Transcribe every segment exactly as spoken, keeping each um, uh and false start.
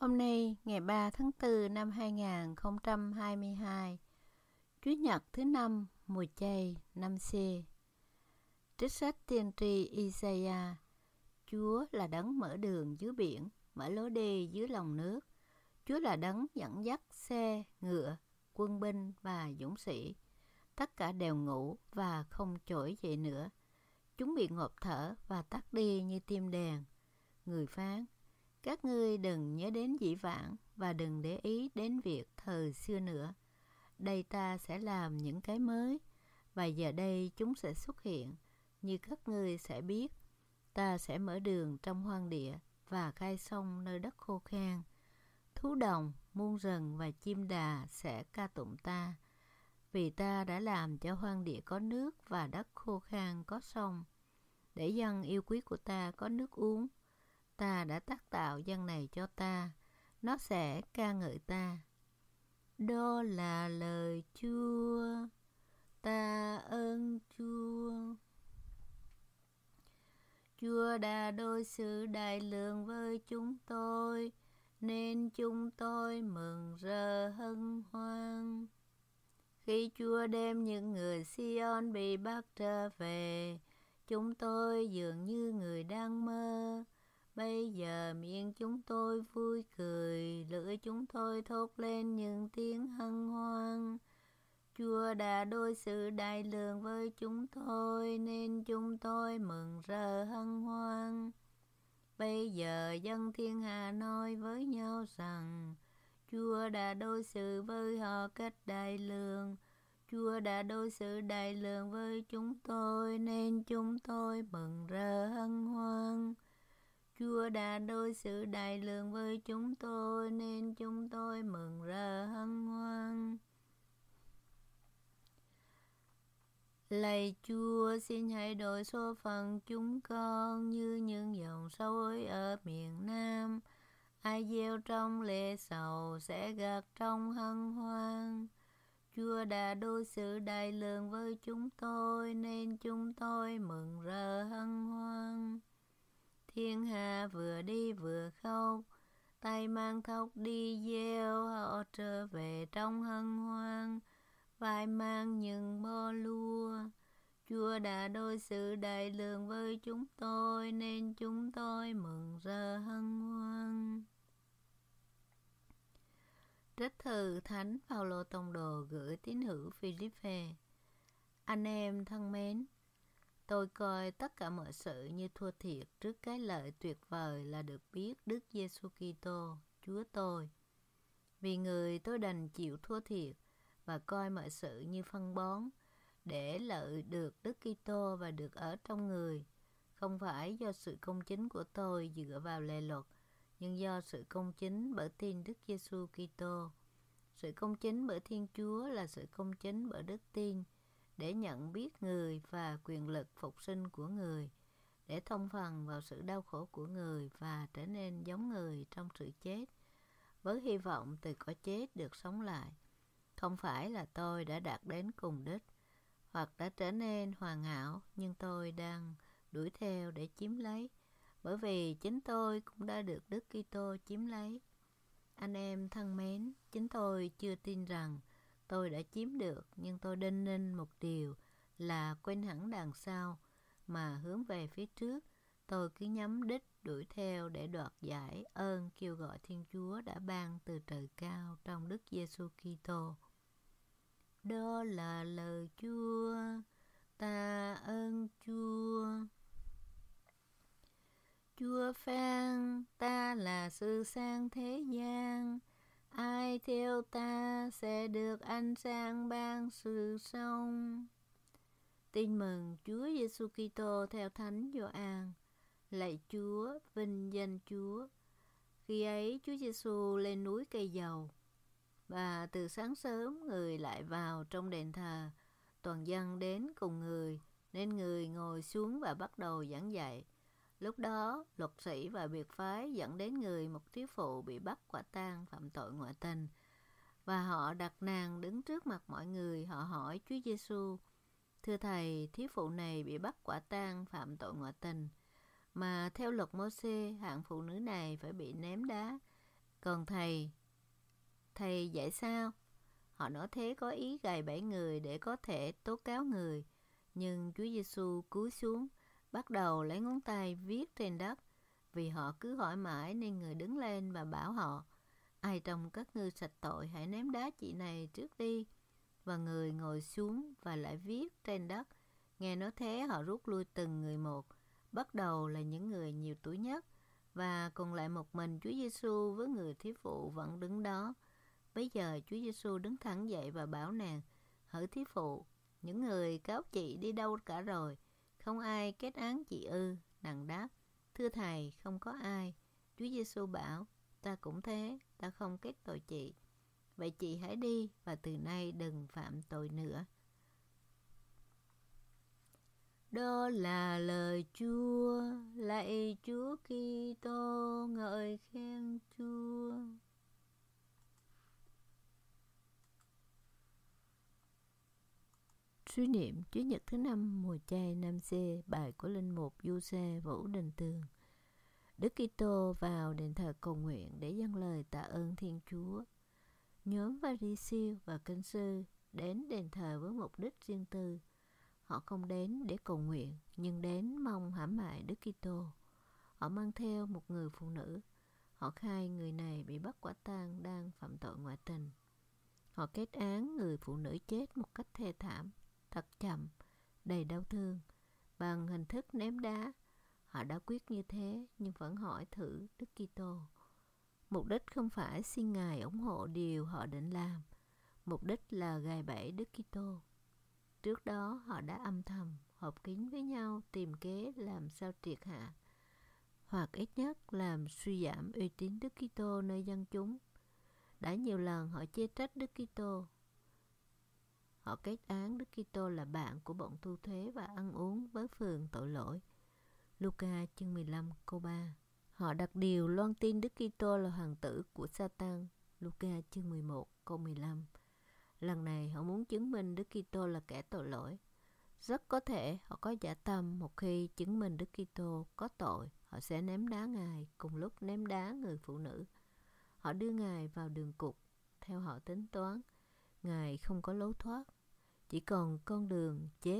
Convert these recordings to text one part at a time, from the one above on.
Hôm nay, ngày ba tháng tư năm hai nghìn không trăm hai mươi hai, Chủ nhật thứ năm, mùa chay, năm C. Trích sách tiên tri Isaiah. Chúa là đấng mở đường dưới biển, mở lối đi dưới lòng nước. Chúa là đấng dẫn dắt xe, ngựa, quân binh và dũng sĩ. Tất cả đều ngủ và không trỗi dậy nữa. Chúng bị ngộp thở và tắt đi như tim đèn. Người phán: các ngươi đừng nhớ đến dĩ vãng và đừng để ý đến việc thời xưa nữa. Đây ta sẽ làm những cái mới, và giờ đây chúng sẽ xuất hiện, như các ngươi sẽ biết. Ta sẽ mở đường trong hoang địa và khai sông nơi đất khô khan. Thú đồng, muôn rừng và chim đà sẽ ca tụng ta, vì ta đã làm cho hoang địa có nước và đất khô khan có sông, để dân yêu quý của ta có nước uống. Ta đã tác tạo dân này cho ta, nó sẽ ca ngợi ta. Đó là lời Chúa, ta ơn Chúa. Chúa đã đối xử đại lượng với chúng tôi, nên chúng tôi mừng rỡ hân hoan. Khi Chúa đem những người Sion bị bắt trở về, chúng tôi dường như người đang mơ. Bây giờ miệng chúng tôi vui cười, lưỡi chúng tôi thốt lên những tiếng hân hoan. Chúa đã đối xử đại lượng với chúng tôi, nên chúng tôi mừng rỡ hân hoan. Bây giờ dân thiên hạ nói với nhau rằng, Chúa đã đối xử với họ cách đại lượng. Chúa đã đối xử đại lượng với chúng tôi, nên chúng tôi mừng rỡ hân hoan. Chúa đã đối xử đại lượng với chúng tôi, nên chúng tôi mừng rỡ hân hoan. Lạy Chúa, xin hãy đổi số phận chúng con như những dòng sông ở miền Nam. Ai gieo trong lệ sầu sẽ gặt trong hân hoan. Chúa đã đối xử đại lượng với chúng tôi, nên chúng tôi mừng rỡ hân hoan. Thiên hạ vừa đi vừa khóc, tay mang thóc đi gieo, họ trở về trong hân hoan, vai mang những bó lúa. Chúa đã đối xử đại lượng với chúng tôi, nên chúng tôi mừng rỡ hân hoan. Trích thư Thánh Phaolô Tông đồ gửi tín hữu Philippe. Anh em thân mến, tôi coi tất cả mọi sự như thua thiệt trước cái lợi tuyệt vời là được biết Đức Giêsu Kitô, Chúa tôi. Vì người tôi đành chịu thua thiệt và coi mọi sự như phân bón, để lợi được Đức Kitô và được ở trong người, không phải do sự công chính của tôi dựa vào lề luật, nhưng do sự công chính bởi tin Đức Giêsu Kitô. Sự công chính bởi Thiên Chúa là sự công chính bởi đức tin, để nhận biết người và quyền lực phục sinh của người, để thông phần vào sự đau khổ của người và trở nên giống người trong sự chết, với hy vọng từ cõi chết được sống lại. Không phải là tôi đã đạt đến cùng đích, hoặc đã trở nên hoàn hảo, nhưng tôi đang đuổi theo để chiếm lấy, bởi vì chính tôi cũng đã được Đức Kitô chiếm lấy. Anh em thân mến, chính tôi chưa tin rằng tôi đã chiếm được, nhưng tôi đinh ninh một điều là quên hẳn đằng sau, mà hướng về phía trước. Tôi cứ nhắm đích đuổi theo để đoạt giải ơn kêu gọi Thiên Chúa đã ban từ trời cao trong Đức Giêsu Kitô. Đó là lời Chúa, ta ơn Chúa. Chúa phán, ta là sự sáng thế gian, ai theo ta sẽ được ánh sáng ban sự sống. Tin mừng Chúa Giêsu Kitô theo Thánh Gioan. Lạy Chúa, vinh danh Chúa. Khi ấy Chúa Giêsu lên núi Cây Dầu, và từ sáng sớm người lại vào trong đền thờ. Toàn dân đến cùng người, nên người ngồi xuống và bắt đầu giảng dạy. Lúc đó, luật sĩ và biệt phái dẫn đến người một thiếu phụ bị bắt quả tang phạm tội ngoại tình, và họ đặt nàng đứng trước mặt mọi người. Họ hỏi Chúa Giêsu: thưa thầy, thiếu phụ này bị bắt quả tang phạm tội ngoại tình, mà theo luật Mô-xê hạng phụ nữ này phải bị ném đá. Còn thầy, thầy dạy sao? Họ nói thế có ý gài bẫy người để có thể tố cáo người. Nhưng Chúa Giêsu cúi xuống, bắt đầu lấy ngón tay viết trên đất. Vì họ cứ hỏi mãi nên người đứng lên và bảo họ, ai trong các ngươi sạch tội hãy ném đá chị này trước đi. Và người ngồi xuống và lại viết trên đất. Nghe nói thế họ rút lui từng người một, bắt đầu là những người nhiều tuổi nhất, và còn lại một mình Chúa Giêsu với người thiếu phụ vẫn đứng đó. Bây giờ Chúa Giêsu đứng thẳng dậy và bảo nàng, hỡi thiếu phụ, những người cáo chị đi đâu cả rồi? Không ai kết án chị ư? Nàng đáp, thưa thầy, không có ai. Chúa Giêsu bảo, ta cũng thế, ta không kết tội chị. Vậy chị hãy đi và từ nay đừng phạm tội nữa. Đó là lời Chúa, lạy Chúa Kitô, ngợi khen Chúa. Suy niệm Chủ nhật thứ năm mùa chay năm C, bài của linh mục Giuse Vũ Đình Tường. Đức Kitô vào đền thờ cầu nguyện để dâng lời tạ ơn Thiên Chúa. Nhóm Pha-ri-siêu và kinh sư đến đền thờ với mục đích riêng tư. Họ không đến để cầu nguyện, nhưng đến mong hãm hại Đức Kitô. Họ mang theo một người phụ nữ. Họ khai người này bị bắt quả tang đang phạm tội ngoại tình. Họ kết án người phụ nữ chết một cách thê thảm, thật chậm, đầy đau thương, bằng hình thức ném đá. Họ đã quyết như thế nhưng vẫn hỏi thử Đức Kitô. Mục đích không phải xin Ngài ủng hộ điều họ định làm. Mục đích là gài bẫy Đức Kitô. Trước đó họ đã âm thầm, họp kín với nhau tìm kế làm sao triệt hạ, hoặc ít nhất làm suy giảm uy tín Đức Kitô nơi dân chúng. Đã nhiều lần họ chê trách Đức Kitô. Họ kết án Đức Kitô là bạn của bọn thu thuế và ăn uống với phường tội lỗi. Luca chương mười lăm câu ba. Họ đặt điều loan tin Đức Kitô là hoàng tử của Satan. Luca chương mười một câu mười lăm. Lần này họ muốn chứng minh Đức Kitô là kẻ tội lỗi. Rất có thể họ có dã tâm, một khi chứng minh Đức Kitô có tội, họ sẽ ném đá Ngài cùng lúc ném đá người phụ nữ. Họ đưa Ngài vào đường cụt. Theo họ tính toán, Ngài không có lối thoát, chỉ còn con đường chết.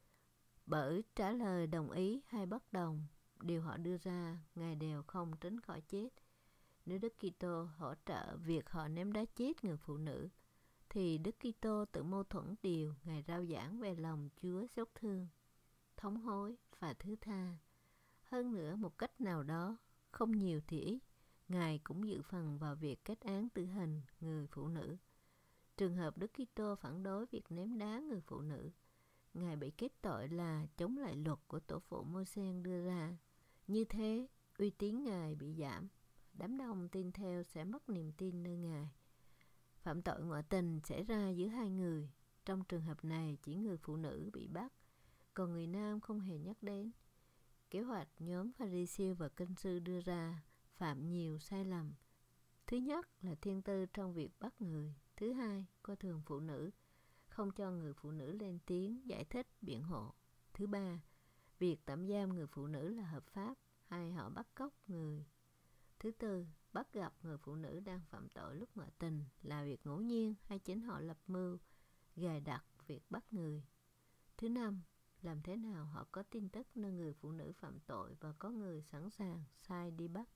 Bởi trả lời đồng ý hay bất đồng, điều họ đưa ra, Ngài đều không tránh khỏi chết. Nếu Đức Kitô hỗ trợ việc họ ném đá chết người phụ nữ, thì Đức Kitô tự mâu thuẫn điều Ngài rao giảng về lòng Chúa xót thương, thống hối và thứ tha. Hơn nữa, một cách nào đó, không nhiều thì ít, Ngài cũng dự phần vào việc kết án tử hình người phụ nữ. Trường hợp Đức Kitô phản đối việc ném đá người phụ nữ, Ngài bị kết tội là chống lại luật của tổ phụ Mô-se đưa ra. Như thế, uy tín Ngài bị giảm. Đám đông tin theo sẽ mất niềm tin nơi Ngài. Phạm tội ngoại tình xảy ra giữa hai người. Trong trường hợp này, chỉ người phụ nữ bị bắt, còn người nam không hề nhắc đến. Kế hoạch nhóm Pha-ri-siêu và kinh sư đưa ra phạm nhiều sai lầm. Thứ nhất là thiên tư trong việc bắt người. Thứ hai, coi thường phụ nữ, không cho người phụ nữ lên tiếng, giải thích, biện hộ. Thứ ba, việc tạm giam người phụ nữ là hợp pháp, hay họ bắt cóc người. Thứ tư, bắt gặp người phụ nữ đang phạm tội lúc ngoại tình là việc ngẫu nhiên hay chính họ lập mưu, gài đặt việc bắt người. Thứ năm, làm thế nào họ có tin tức nơi người phụ nữ phạm tội và có người sẵn sàng sai đi bắt.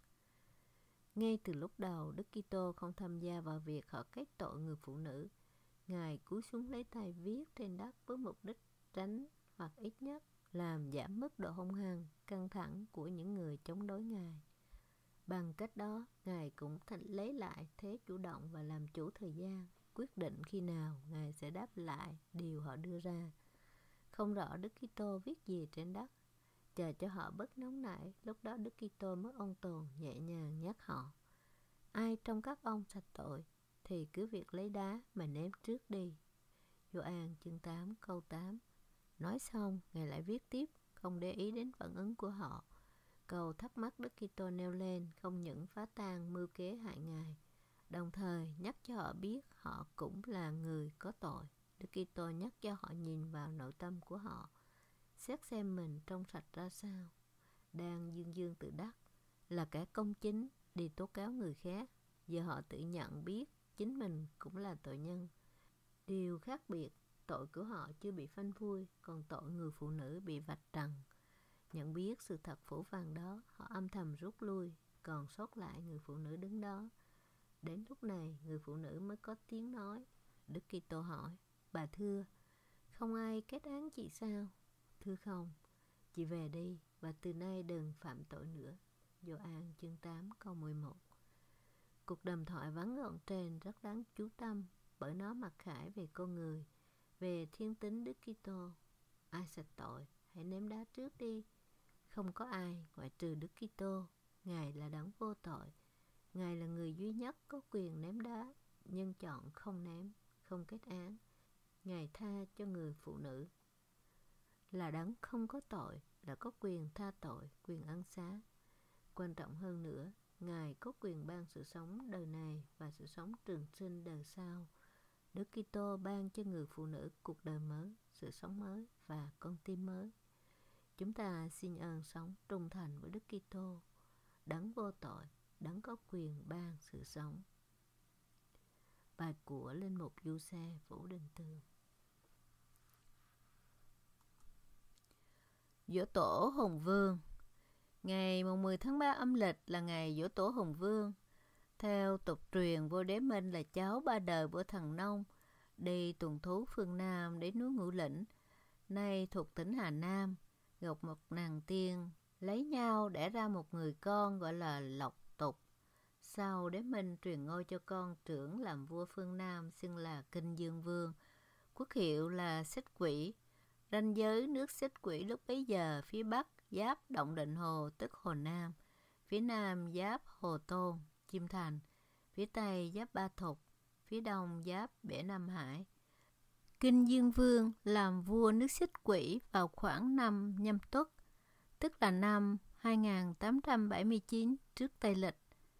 Ngay từ lúc đầu, Đức Kitô không tham gia vào việc họ kết tội người phụ nữ. Ngài cúi xuống lấy tay viết trên đất với mục đích tránh hoặc ít nhất làm giảm mức độ hung hăng, căng thẳng của những người chống đối Ngài. Bằng cách đó, Ngài cũng lấy lại thế chủ động và làm chủ thời gian, quyết định khi nào Ngài sẽ đáp lại điều họ đưa ra. Không rõ Đức Kitô viết gì trên đất. Chờ cho họ bớt nóng nảy, lúc đó Đức Kitô mới ôn tồn nhẹ nhàng nhắc họ. Ai trong các ông sạch tội, thì cứ việc lấy đá mà ném trước đi. Gioan chương tám câu tám. Nói xong, Ngài lại viết tiếp, không để ý đến phản ứng của họ. Câu thắc mắc Đức Kitô nêu lên không những phá tan mưu kế hại Ngài, đồng thời nhắc cho họ biết họ cũng là người có tội. Đức Kitô nhắc cho họ nhìn vào nội tâm của họ, xét xem mình trong sạch ra sao. Đang dương dương tự đắc là kẻ công chính đi tố cáo người khác, Giờ họ tự nhận biết chính mình cũng là tội nhân. Điều khác biệt, tội của họ chưa bị phanh phui, còn tội người phụ nữ bị vạch trần. Nhận biết sự thật phũ phàng đó, họ âm thầm rút lui, còn sót lại người phụ nữ đứng đó. Đến lúc này, người phụ nữ mới có tiếng nói. Đức Kitô hỏi, bà thưa, không ai kết án chị sao? Thưa không, chị về đi và từ nay đừng phạm tội nữa. Gioan chương tám câu mười một. Cuộc đàm thoại vắn gọn trên rất đáng chú tâm bởi nó mặc khải về con người, về thiên tính Đức Kitô. Ai sạch tội, hãy ném đá trước đi. Không có ai ngoại trừ Đức Kitô. Ngài là đấng vô tội. Ngài là người duy nhất có quyền ném đá, nhưng chọn không ném, không kết án. Ngài tha cho người phụ nữ. Là đấng không có tội, đã có quyền tha tội, quyền ân xá. Quan trọng hơn nữa, Ngài có quyền ban sự sống đời này và sự sống trường sinh đời sau. Đức Kitô ban cho người phụ nữ cuộc đời mới, sự sống mới và con tim mới. Chúng ta xin ơn sống trung thành với Đức Kitô, đấng vô tội, đấng có quyền ban sự sống. Bài của Linh mục Du Xe Vũ Đình Tường. Giỗ tổ Hùng Vương. Ngày mười tháng ba âm lịch là ngày giỗ tổ Hùng Vương. Theo tục truyền, vua Đế Minh là cháu ba đời của thần nông, đi tuần thú phương Nam đến núi Ngũ Lĩnh, nay thuộc tỉnh Hà Nam, gặp một nàng tiên, lấy nhau đẻ ra một người con gọi là Lộc Tục. Sau Đế Minh truyền ngôi cho con trưởng làm vua phương Nam, xưng là Kinh Dương Vương, quốc hiệu là Xích Quỷ. Ranh giới nước Xích Quỷ lúc bấy giờ, phía bắc giáp Động Định Hồ tức Hồ Nam, phía nam giáp Hồ Tôn, Chiêm Thành, phía tây giáp Ba Thục, phía đông giáp Bể Nam Hải. Kinh Dương Vương làm vua nước Xích Quỷ vào khoảng năm Nhâm Tuất, tức là năm hai nghìn tám trăm bảy mươi chín trước Tây Lịch,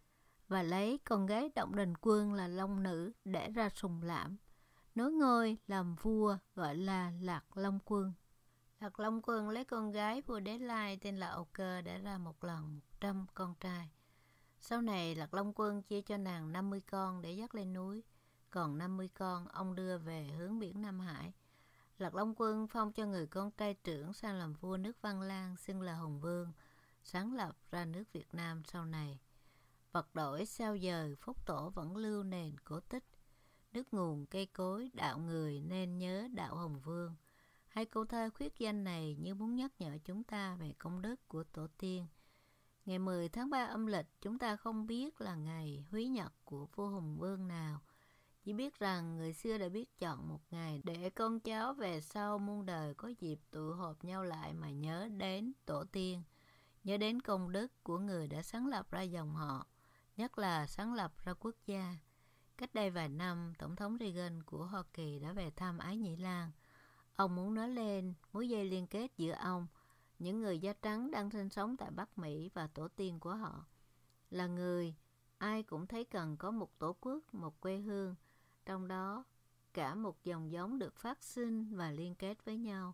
và lấy con gái Động Đình Quân là Long Nữ đẻ ra Sùng Lãm, nối ngôi làm vua gọi là Lạc Long Quân. Lạc Long Quân lấy con gái vua Đế Lai tên là Âu Cơ đẻ ra một lần một trăm con trai. Sau này Lạc Long Quân chia cho nàng năm mươi con để dắt lên núi, còn năm mươi con ông đưa về hướng biển Nam Hải. Lạc Long Quân phong cho người con trai trưởng sang làm vua nước Văn Lang, xưng là Hùng Vương, sáng lập ra nước Việt Nam sau này. Vật đổi sao giờ, phúc tổ vẫn lưu nền cổ tích. Nước nguồn cây cối đạo người nên nhớ đạo Hùng Vương. Hai câu thơ khuyết danh này như muốn nhắc nhở chúng ta về công đức của tổ tiên. Ngày mười tháng ba âm lịch, chúng ta không biết là ngày húy nhật của vua Hùng Vương nào. Chỉ biết rằng người xưa đã biết chọn một ngày để con cháu về sau muôn đời có dịp tụ họp nhau lại mà nhớ đến tổ tiên, nhớ đến công đức của người đã sáng lập ra dòng họ, nhất là sáng lập ra quốc gia. Cách đây vài năm, Tổng thống Reagan của Hoa Kỳ đã về thăm Ái Nhĩ Lan. Ông muốn nói lên mối dây liên kết giữa ông, những người da trắng đang sinh sống tại Bắc Mỹ và tổ tiên của họ. Là người, ai cũng thấy cần có một tổ quốc, một quê hương, trong đó cả một dòng giống được phát sinh và liên kết với nhau.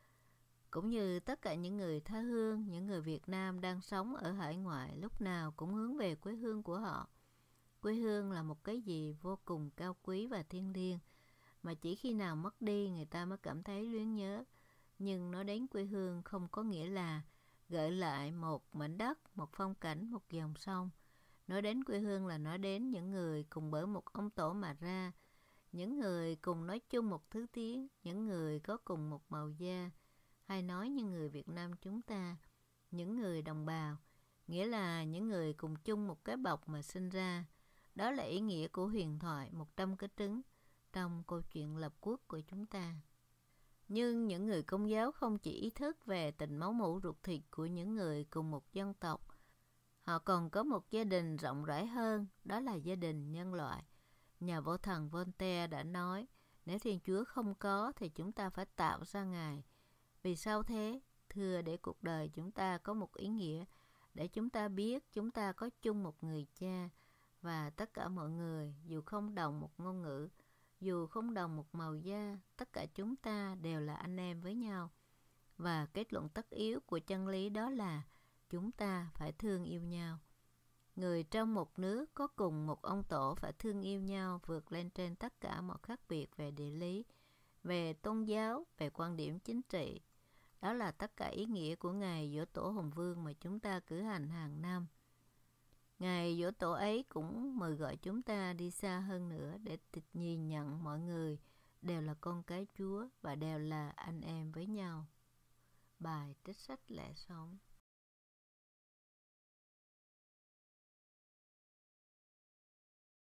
Cũng như tất cả những người tha hương, những người Việt Nam đang sống ở hải ngoại lúc nào cũng hướng về quê hương của họ. Quê hương là một cái gì vô cùng cao quý và thiêng liêng, mà chỉ khi nào mất đi người ta mới cảm thấy luyến nhớ. Nhưng nói đến quê hương không có nghĩa là gợi lại một mảnh đất, một phong cảnh, một dòng sông. Nói đến quê hương là nói đến những người cùng bởi một ông tổ mà ra, những người cùng nói chung một thứ tiếng, những người có cùng một màu da, hay nói như người Việt Nam chúng ta, những người đồng bào, nghĩa là những người cùng chung một cái bọc mà sinh ra. Đó là ý nghĩa của huyền thoại một trăm cái trứng trong câu chuyện lập quốc của chúng ta. Nhưng những người Công giáo không chỉ ý thức về tình máu mủ ruột thịt của những người cùng một dân tộc, họ còn có một gia đình rộng rãi hơn, đó là gia đình nhân loại. Nhà võ thần Voltaire đã nói, nếu Thiên Chúa không có thì chúng ta phải tạo ra Ngài. Vì sao thế? Thưa, để cuộc đời chúng ta có một ý nghĩa, để chúng ta biết chúng ta có chung một người cha, và tất cả mọi người, dù không đồng một ngôn ngữ, dù không đồng một màu da, tất cả chúng ta đều là anh em với nhau. Và kết luận tất yếu của chân lý đó là chúng ta phải thương yêu nhau. Người trong một nước có cùng một ông tổ phải thương yêu nhau vượt lên trên tất cả mọi khác biệt về địa lý, về tôn giáo, về quan điểm chính trị. Đó là tất cả ý nghĩa của ngày giỗ tổ Hùng Vương mà chúng ta cử hành hàng năm. Ngày giỗ tổ ấy cũng mời gọi chúng ta đi xa hơn nữa để nhìn nhận mọi người đều là con cái Chúa và đều là anh em với nhau. Bài trích sách lẽ sống.